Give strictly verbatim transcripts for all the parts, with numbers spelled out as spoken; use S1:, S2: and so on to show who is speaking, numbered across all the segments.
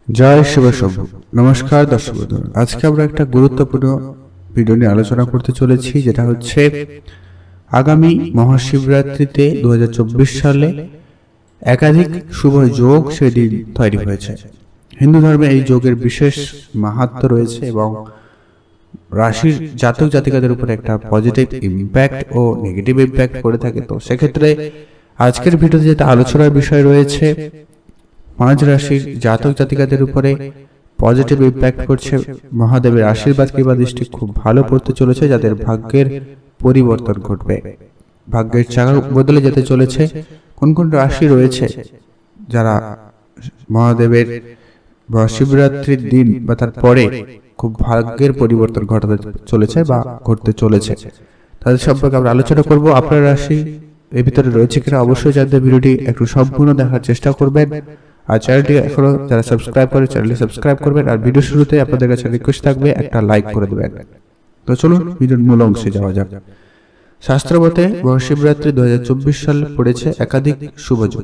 S1: জয় শিব শম্ভু। নমস্কার দর্শক বন্ধু, আজকে আমরা একটা গুরুত্বপূর্ণ ভিডিও নিয়ে আলোচনা করতে চলেছি, যেটা হচ্ছে আগামী মহাশিবরাত্রিতে দু হাজার চব্বিশ সালে একাধিক শুভ যোগ সেদিন তৈরি হয়েছে। হিন্দু ধর্মে এই যোগের বিশেষ মাহাত্ম্য রয়েছে এবং রাশির জাতক জাতিকাদের উপর একটা পজিটিভ ইম্প্যাক্ট ও নেগেটিভ ইম্প্যাক্ট করে থাকে। তো সেক্ষেত্রে আজকের ভিডিওতে যেটা আলোচনার বিষয় রয়েছে, পাঁচ রাশির জাতক জাতিকাদের উপরে পজিটিভ ইম্প্যাক্ট করছে মহাদেবের আশীর্বাদ কিংবা দৃষ্টি খুব ভালো পড়তে চলেছে, যাদের ভাগ্যের পরিবর্তন ঘটবে, ভাগ্যের চাকা বদলে যেতে চলেছে। কোন কোন রাশি রয়েছে যারা মহাদেবের শিবরাত্রির দিন বা তার পরে খুব ভাগ্যের পরিবর্তন ঘটাতে চলেছে বা ঘটতে চলেছে, তাদের সম্পর্কে আমরা আলোচনা করব। আপনার রাশি এর ভিতরে রয়েছে কিনা অবশ্যই জানতে ভিডিওটি একটু সম্পূর্ণ দেখার চেষ্টা করবেন। আর চ্যানেলটি এখনো যারা সাবস্ক্রাইব করে চ্যানেলটি সাবস্ক্রাইব করবেন। আর ভিডিও শুরুতে আপনাদের কাছে রিকোয়েস্ট থাকবে একটা লাইক করে দেবেন। তো চলুন ভিডিওর মূল অংশে যাওয়া যাক। শাস্ত্রমতে মহাশিবরাত্রি দু হাজার চব্বিশ সালে পড়েছে একাধিক শুভযোগ।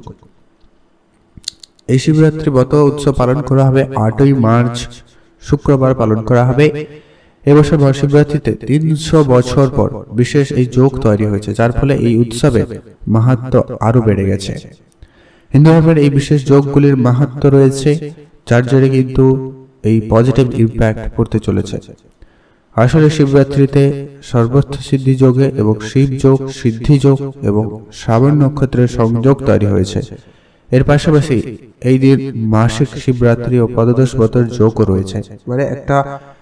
S1: এই শিবরাত্রি ব্রত উৎসব পালন করা হবে আটই মার্চ শুক্রবার পালন করা হবে। এবছর মহাশিবরাত্রিতে তিনশো বছর পর বিশেষ এই যোগ তৈরি হয়েছে, যার ফলে এই উৎসবের মাহাত্ম্য আরো বেড়ে গেছে। হিন্দু ধর্মের এই বিশেষ যোগগুলির মাহাত্ম্য রয়েছে, যার জন্য কিন্তু এই পজিটিভ ইম্প্যাক্ট পড়তে চলেছে। আসলে শিবরাত্রিতে সর্বত্র সিদ্ধি যোগে এবং শিব যোগ, সিদ্ধি যোগ এবং শ্রাবণ নক্ষত্রের সংযোগ তৈরি হয়েছে। এর পাশাপাশি এই দিন মাসিক শিবরাত্রি ও পদদশ ব্রতের যোগও রয়েছে, মানে একটা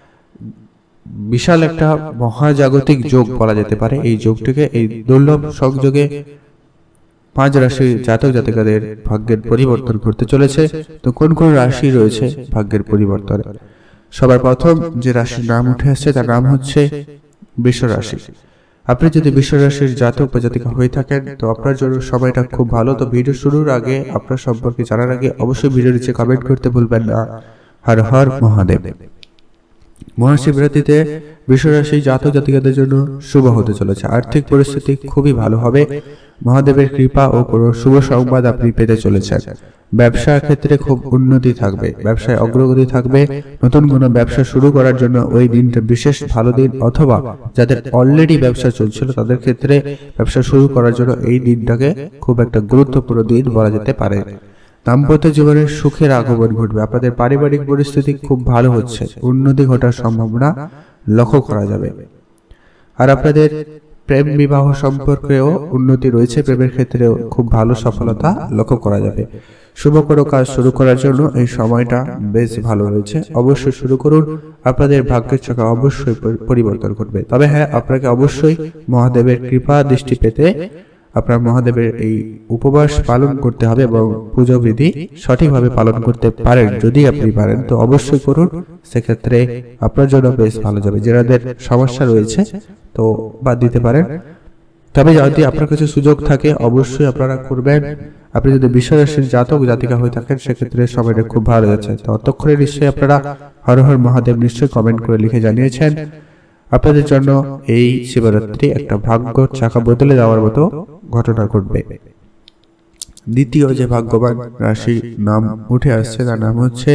S1: বিশাল একটা মহাজাগতিক যোগ বলা যেতে পারে। এই যোগটিকে এই দুর্লভ সংযোগে পাঁচ রাশির জাতক জাতিকাদের ভাগ্যের পরিবর্তন করতে চলেছে। তো কোন কোন রাশি রয়েছে ভাগ্যের পরিবর্তন? সবার প্রথম যে রাশির নাম উঠে আসছে তার নাম হচ্ছে বৃষ রাশি। আপনি যদি বৃষ রাশির জাতক বা জাতিকা হয়ে থাকেন তো আপনার জন্য সময়টা খুব ভালো। তো ভিডিও শুরুর আগে আপনার সম্পর্কে জানার আগে অবশ্যই ভিডিও নিচে কমেন্ট করতে ভুলবেন না। হর হর মহাদেব। মহাশিবরাত্রিতে বৃষ রাশি জাতক জাতিকাদের জন্য শুভ হতে চলেছে। আর্থিক পরিস্থিতি খুবই ভালো হবে। মহাদেবের কৃপা ও কোনো শুভ সংবাদ আপনি পেতে চলেছেন। ব্যবসার ক্ষেত্রে খুব উন্নতি থাকবে, ব্যবসায় অগ্রগতি থাকবে। নতুন কোনো ব্যবসা শুরু করার জন্য ওই দিনটা বিশেষ ভালো দিন, অথবা যাদের অলরেডি ব্যবসা চলছিল তাদের ক্ষেত্রে ব্যবসা শুরু করার জন্য এই দিনটাকে খুব একটা গুরুত্বপূর্ণ দিন বলা যেতে পারে। দাম্পত্য জীবনের সুখের আগমন ঘটবে। আপনাদের পারিবারিক পরিস্থিতি খুব ভালো হচ্ছে, উন্নতি ঘটার সম্ভাবনা লক্ষ্য করা যাবে। আর আপনাদের প্রেম বিবাহ সম্পর্কেও উন্নতি রয়েছে, প্রেমের ক্ষেত্রেও খুব ভালো সফলতা লক্ষ্য করা যাবে। শুভ কোনো কাজ শুরু করার জন্য এই সময়টা বেশ ভালো রয়েছে, অবশ্যই শুরু করুন। আপনাদের ভাগ্যের চাকা অবশ্যই পরিবর্তন করবে। তবে হ্যাঁ, আপনাকে অবশ্যই মহাদেবের কৃপা দৃষ্টি পেতে আপনার মহাদেবের এই উপবাস পালন করতে হবে এবং পুজো বিধি সঠিকভাবে পালন করতে পারেন। যদি আপনি পারেন তো অবশ্যই করুন, সেক্ষেত্রে আপনার জন্য বেশ ভালো যাবে। যাদের সমস্যা রয়েছে তো বাদ দিতে পারেন, তবে যদি আপনার কাছে সুযোগ থাকে অবশ্যই আপনারা করবেন। আপনি যদি বৃষ রাশির জাতক জাতিকা হয়ে থাকেন সেক্ষেত্রে সময়টা খুব ভালো যাচ্ছে। তো ততক্ষণে নিশ্চয়ই আপনারা হর হর মহাদেব নিশ্চয়ই কমেন্ট করে লিখে জানিয়েছেন আপনাদের জন্য এই শিবরাত্রি একটা ভাগ্য চাকা বদলে যাওয়ার মতো ঘটনা ঘটবে। দ্বিতীয় যে ভাগ্যবান রাশি নাম উঠে আসছে তার নাম হচ্ছে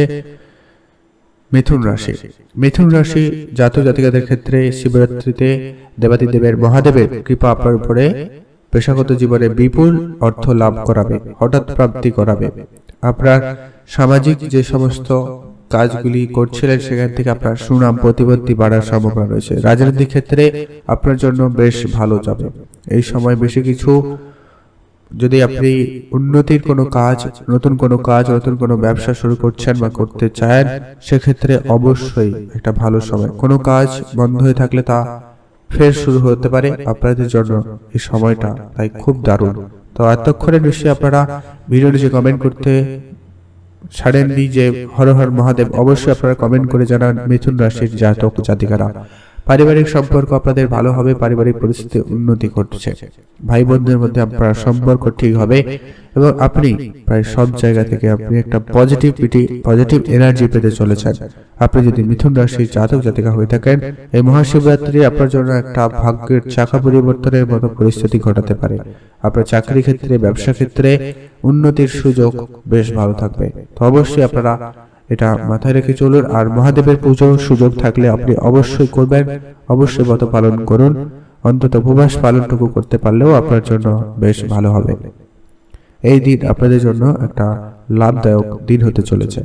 S1: মিথুন রাশি। মিথুন রাশি জাতক জাতিকাদের ক্ষেত্রে শিবরাত্রিতে দেবাদিদেবের মহাদেবের কৃপা আপনার উপরে পেশাগত জীবনে বিপুল অর্থ লাভ করাবে, হঠাৎ প্রাপ্তি করাবে। আপনার সামাজিক যে সমস্ত কাজগুলি করছিলেন সেখান থেকে আপনার সুনাম প্রতিপত্তি বাড়ার সম্ভাবনা রয়েছে। রাজনৈতিক ক্ষেত্রে আপনার জন্য বেশ ভালো যাবে। এই সময় বেশি কিছু যদি আপনি উন্নতির কোনো কাজ, নতুন কোনো কাজ, নতুন কোনো ব্যবসা শুরু করছেন বা করতে চান সেক্ষেত্রে অবশ্যই একটা ভালো সময়। কোনো কাজ বন্ধ হয়ে থাকলে তা ফের শুরু হতে পারে আপনাদের জন্য এই সময়টা, তাই খুব দারুণ। তো এতক্ষণে নিশ্চয়ই আপনারা ভিডিও নিচে কমেন্ট করতে ছাড়েননি যে হর হর মহাদেব। অবশ্যই আপনারা কমেন্ট করে জানান মিথুন রাশির জাতক জাতিকারা। পারিবারিক সম্পর্ক আপনাদের ভালো হবে, পারিবারিক পরিস্থিতি উন্নতি ঘটছে। ভাই বোনদের মধ্যে আপনার সম্পর্ক ঠিক হবে এবং আপনি প্রায় সব জায়গা থেকে আপনি একটা পজিটিভিটি পজিটিভ এনার্জি পেতে চলেছেন। আপনি যদি মিথুন রাশির জাতক জাতিকা হয়ে থাকেন এই মহাশিবরাত্রি আপনার জন্য একটা ভাগ্যের চাকা পরিবর্তনের মতো পরিস্থিতি ঘটাতে পারে। আপনার চাকরি ক্ষেত্রে, ব্যবসা ক্ষেত্রে উন্নতির সুযোগ বেশ ভালো থাকবে। তো অবশ্যই আপনারা এটা মাথায় রেখে চলুন। আর মহাদেবের পুজোর সুযোগ থাকলে আপনি অবশ্যই করবেন, অবশ্যই ব্রত পালন করুন। অন্তত উপবাস পালনটুকু করতে পারলেও আপনার জন্য বেশ ভালো হবে। এই দিন আপনাদের জন্য একটা লাভদায়ক দিন হতে চলেছে।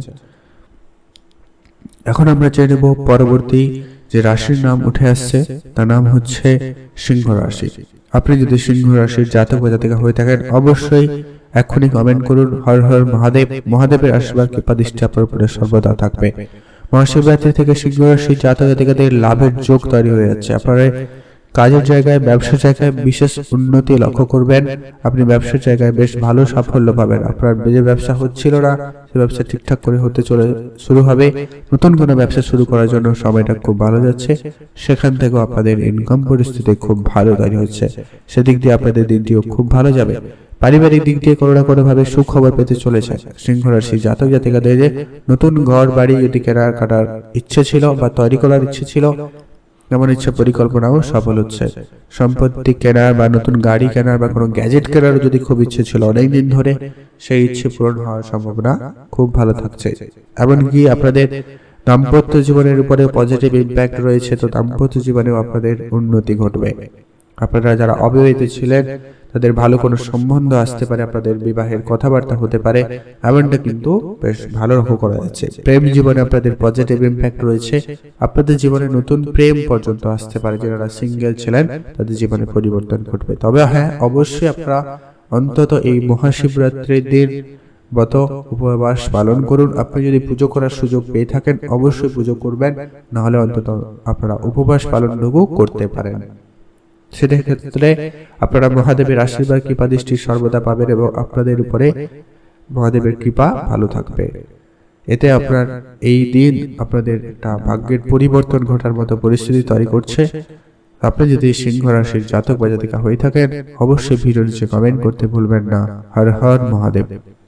S1: এখন আমরা জেনে নেব পরবর্তী যে রাশির নাম উঠে আসছে তার নাম হচ্ছে সিংহ রাশি। আপনি যদি সিংহ রাশির জাতক বা জাতিকা হয়ে থাকেন অবশ্যই এক্ষুনি কমেন্ট করুন হর হর মহাদেব। মহাদেবের আশীর্বাদ কৃপা দৃষ্টি আপনার উপরে সর্বদা থাকবে। মহাশিবরাত্রি থেকে সিংহ রাশির জাতক জাতিকাদের লাভের যোগ তৈরি হয়ে যাচ্ছে। আপনারা কাজের জায়গায়, ব্যবসার জায়গায় বিশেষ উন্নতি লক্ষ্য করবেন। আপনি ব্যবসার জায়গায় বেশ ভালো সাফল্য পাবেন। আপনার যে ব্যবসা হচ্ছিল না সে ব্যবসা ঠিকঠাক করে হতে চলে শুরু হবে। নতুন কোনো ব্যবসা শুরু করার জন্য সময়টা খুব ভালো যাচ্ছে। সেখান থেকেও আপনাদের ইনকাম পরিস্থিতি খুব ভালো তৈরি হচ্ছে। সেদিক দিয়ে আপনাদের দিনটিও খুব ভালো যাবে। পারিবারিক দিক দিয়ে কোনো না কোনো ভাবে সুখবর পেতে চলেছে। সিংহ রাশি জাতক জাতিকাদের যে নতুন ঘর বাড়ি যদি কেনার কাটার ইচ্ছে ছিল বা তৈরি করার ইচ্ছে ছিল, এমন ইচ্ছা পরিকল্পনাও সফল হচ্ছে। সম্পত্তি কেনার বা নতুন গাড়ি কেনার বা কোনো গ্যাজেট কেনার যদি খুব ইচ্ছে ছিল অনেকদিন ধরে, সেই ইচ্ছে পূরণ হওয়ার সম্ভাবনা খুব ভালো থাকছে। এমনকি আপনাদের দাম্পত্য জীবনের উপরে পজিটিভ ইম্প্যাক্ট রয়েছে, তো দাম্পত্য জীবনেও আপনাদের উন্নতি ঘটবে। আপনারা যারা অবিবাহিত ছিলেন তাদের ভালো কোনো সম্বন্ধ আসতে পারে, আপনাদের বিবাহের কথাবার্তা হতে পারে, এমনটা কিন্তু বেশ ভালো লক্ষ্য করা যাচ্ছে। প্রেম জীবনে আপনাদের পজিটিভ ইম্প্যাক্ট রয়েছে। আপনাদের জীবনে নতুন প্রেম পর্যন্ত আসতে পারে। যারা সিঙ্গেল ছিলেন তাদের জীবনে পরিবর্তন ঘটবে। তবে হ্যাঁ, অবশ্যই আপনারা অন্তত এই মহাশিবরাত্রির দিন ব্রত উপবাস পালন করুন। আপনি যদি পুজো করার সুযোগ পেয়ে থাকেন অবশ্যই পুজো করবেন, নাহলে অন্তত আপনারা উপবাস পালনটুকু করতে পারেন। সেটার ক্ষেত্রে আপনারা মহাদেবের আশীর্বাদ কৃপা দৃষ্টি সর্বদা পাবেন এবং আপনাদের উপরে মহাদেবের কৃপা ভালো থাকবে। এতে আপনার এই দিন আপনাদের একটা ভাগ্যের পরিবর্তন ঘটার মতো পরিস্থিতি তৈরি করছে। আপনি যদি সিংহ রাশির জাতক বা জাতিকা হয়ে থাকেন অবশ্যই ভিডিওর নিচে কমেন্ট করতে ভুলবেন না হর হর মহাদেব।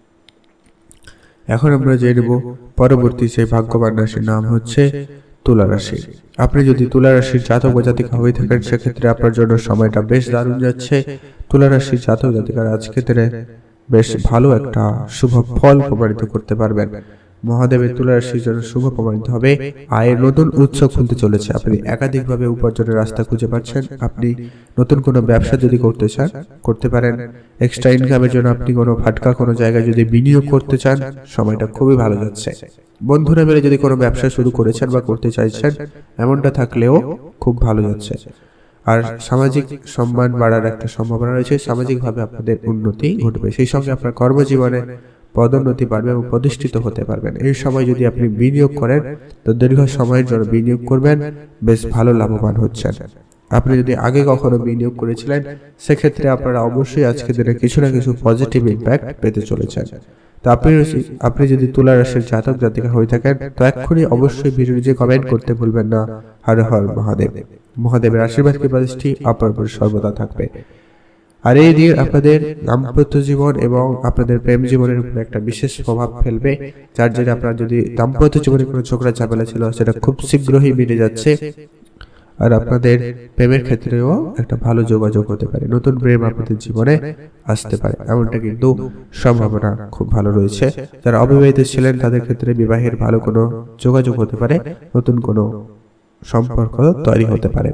S1: এখন আমরা জেনে নেব পরবর্তী সেই ভাগ্যবান রাশির নাম হচ্ছে তুলা রাশি। আপনি যদি তুলা রাশির জাতক বা জাতিকা হয়ে থাকেন সেক্ষেত্রে আপনার জন্য সময়টা বেশ দারুণ যাচ্ছে। তুলা রাশির জাতক জাতিকার আজকের বেশ ভালো একটা শুভ ফল প্রমাণিত করতে পারবেন। মহাদেবের তুলা রাশির জন্য শুভ প্রমাণিত হবে। আয়ের নতুন উৎস খুলতে চলেছে। আপনি একাধিকভাবে উপার্জনের রাস্তা খুঁজে পাচ্ছেন। আপনি নতুন কোনো ব্যবসা যদি করতে চান করতে পারেন। এক্সট্রা ইনকামের জন্য আপনি কোনো ফাটকা কোনো জায়গায় যদি বিনিয়োগ করতে চান সময়টা খুবই ভালো যাচ্ছে। বন্ধুরা মিলে যদি কোনো ব্যবসা শুরু করেছেন বা করতে চাইছেন এমনটা থাকলেও খুব ভালো যাচ্ছে। আর সামাজিক সম্মান বাড়ার একটা সম্ভাবনা রয়েছে। সামাজিকভাবে আপনাদের উন্নতি ঘটবে। সেই সঙ্গে আপনার কর্মজীবনে পদোন্নতি বাড়বে এবং প্রতিষ্ঠিত হতে পারবেন। এই সময় যদি আপনি বিনিয়োগ করেন তো দীর্ঘ সময়ের জন্য বিনিয়োগ করবেন, বেশ ভালো লাভবান হচ্ছেন। আপনি যদি আগে কখনো বিনিয়োগ করেছিলেন সেক্ষেত্রে আপনারা অবশ্যই আজকে দিনে কিছু না কিছু পজিটিভ ইম্প্যাক্ট পেতে চলেছেন। তো আপনি আপনি যদি তুলা রাশির জাতক জাতিকা হয়ে থাকেন তো এক্ষুনি অবশ্যই ভিডিও নিচে কমেন্ট করতে ভুলবেন না হর হর মহাদেব। মহাদেবের আশীর্বাদ কৃপা দৃষ্টি আপনার উপর সর্বদা থাকবে। আর এই দিন আপনাদের দাম্পত্য জীবন এবং আপনাদের প্রেম জীবনের উপর একটা বিশেষ প্রভাব ফেলবে, যার জন্য আপনার যদি দাম্পত্য জীবনে কোনো ঝগড়া ঝামেলা ছিল সেটা খুব শীঘ্রই মিটে যাচ্ছে। আর আপনাদের প্রেমের ক্ষেত্রেও একটা ভালো যোগাযোগ হতে পারে। নতুন প্রেম আপনাদের জীবনে আসতে পারে, এমনটা কিন্তু সম্ভাবনা খুব ভালো রয়েছে। যারা অবিবাহিত ছিলেন তাদের ক্ষেত্রে বিবাহের ভালো কোনো যোগাযোগ হতে পারে, নতুন কোনো সম্পর্ক তৈরি হতে পারে।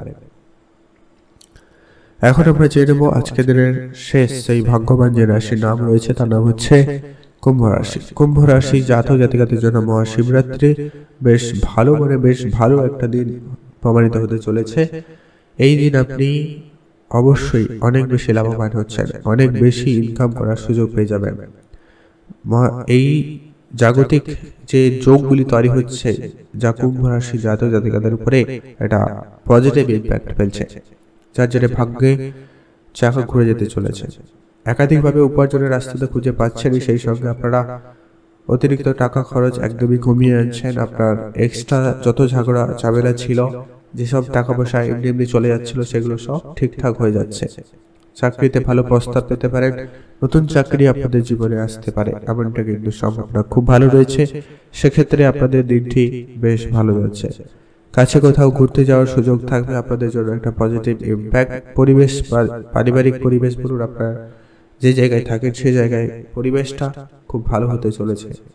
S1: এখন আমরা জেনে নেব আজকের দিনের শেষ সেই ভাগ্যবান যে রাশির নাম রয়েছে তার নাম হচ্ছে কুম্ভ রাশি। কুম্ভ রাশি জাতক জাতিকাদের জন্য মহাশিবরাত্রি বেশ ভালো মানে বেশ ভালো একটা দিন প্রমাণিত হতে চলেছে। এই দিন আপনি অবশ্যই অনেক বেশি লাভবান হচ্ছেন, অনেক বেশি ইনকাম করার সুযোগ পেয়ে যাবেন। এই জাগতিক যে যোগগুলি তৈরি হচ্ছে যা কুম্ভ রাশি জাতক জাতিকাদের উপরে একটা পজিটিভ ইম্প্যাক্ট ফেলছে, যার জন্য ভাগ্যে চাকা ঘুরে যেতে চলেছে। একাধিকভাবে উপার্জনের রাস্তাতে খুঁজে পাচ্ছেন, সেই সঙ্গে আপনারা অতিরিক্ত টাকা খরচ একদমই কমিয়ে আনছেন। আপনার এক্সট্রা যত ঝগড়া ঝামেলা ছিল, যেসব টাকা পয়সা এমনি এমনি চলে যাচ্ছিল সেগুলো সব ঠিকঠাক হয়ে যাচ্ছে। চাকরিতে ভালো প্রস্তাব পেতে পারেন, নতুন চাকরি আপনাদের জীবনে আসতে পারে, এমনটা কিন্তু সম্ভাবনা খুব ভালো রয়েছে। সেক্ষেত্রে আপনাদের দিনটি বেশ ভালো যাচ্ছে। কাছে কোথাও ঘুরতে যাওয়ার সুযোগ থাকবে আপনাদের জন্য, একটা পজিটিভ ইম্প্যাক্ট। পরিবেশ পারিবারিক পরিবেশ বলুন, আপনার যে জায়গায় থাকেন সেই জায়গায় পরিবেশটা খুব ভালো হতে চলেছে।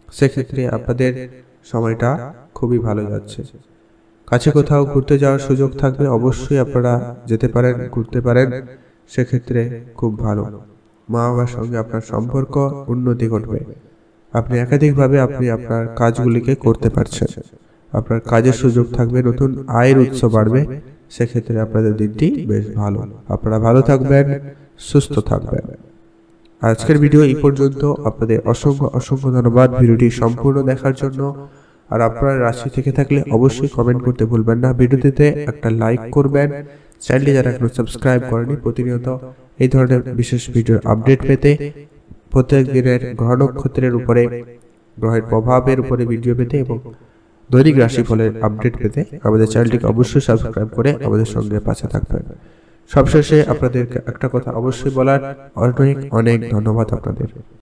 S1: সেক্ষেত্রে আপনাদের সময়টা খুবই ভালো যাচ্ছে। কাছে কোথাও ঘুরতে যাওয়ার সুযোগ থাকবে, অবশ্যই আপনারা যেতে পারেন, ঘুরতে পারেন, সেক্ষেত্রে খুব ভালো। মা বাবার সঙ্গে আপনার সম্পর্ক উন্নতি ঘটবে। আপনি একাধিকভাবে আপনি আপনার কাজগুলিকে করতে পারছেন, আপনার কাজের সুযোগ থাকবে, নতুন আয়ের উৎস বাড়বে। সেক্ষেত্রে আপনাদের দিনটি বেশ ভালো। আপনারা ভালো থাকবেন, সুস্থ থাকবেন। আজকের ভিডিও এই পর্যন্ত। আপনাদের অসংখ্য অসংখ্য ধন্যবাদ ভিডিওটি সম্পূর্ণ দেখার জন্য। আর আপনার রাশি থেকে থাকলে অবশ্যই কমেন্ট করতে ভুলবেন না, ভিডিওটিতে একটা লাইক করবেন। চ্যানেলটি যারা এখনো সাবস্ক্রাইব করেনি, প্রতিনিয়ত এই ধরনের বিশেষ ভিডিওর আপডেট পেতে, প্রত্যেক দিনের গ্রহ নক্ষত্রের উপরে গ্রহের প্রভাবের উপরে ভিডিও পেতে এবং দৈনিক রাশিফলের আপডেট পেতে আমাদের চ্যানেলটিকে অবশ্যই সাবস্ক্রাইব করে আমাদের সঙ্গে পাশে থাকবেন। সবশেষে আপনাদেরকে একটা কথা অবশ্যই বলার, অনেক অনেক ধন্যবাদ আপনাদের।